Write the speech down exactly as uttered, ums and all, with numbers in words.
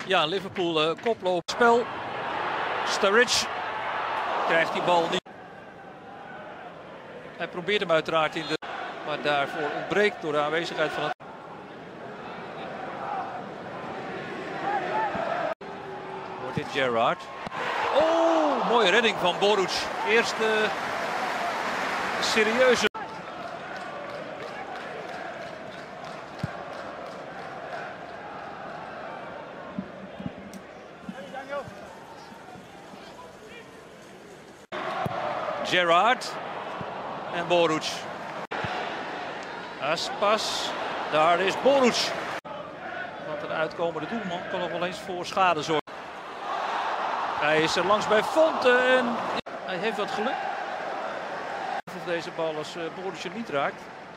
Ja, Liverpool uh, koploop spel. Sturridge krijgt die bal niet. Hij probeert hem uiteraard in de... Maar daarvoor ontbreekt door de aanwezigheid van het... Wordt dit Gerrard. Oh, mooie redding van Boruc. Eerste serieuze... Gerrard en Boruc. Aspas, daar is Boruc. Want een uitkomende doelman kan nog wel eens voor schade zorgen. Hij is er langs bij Fonte en hij heeft wat geluk. Of deze bal als uh, Boruc er niet raakt.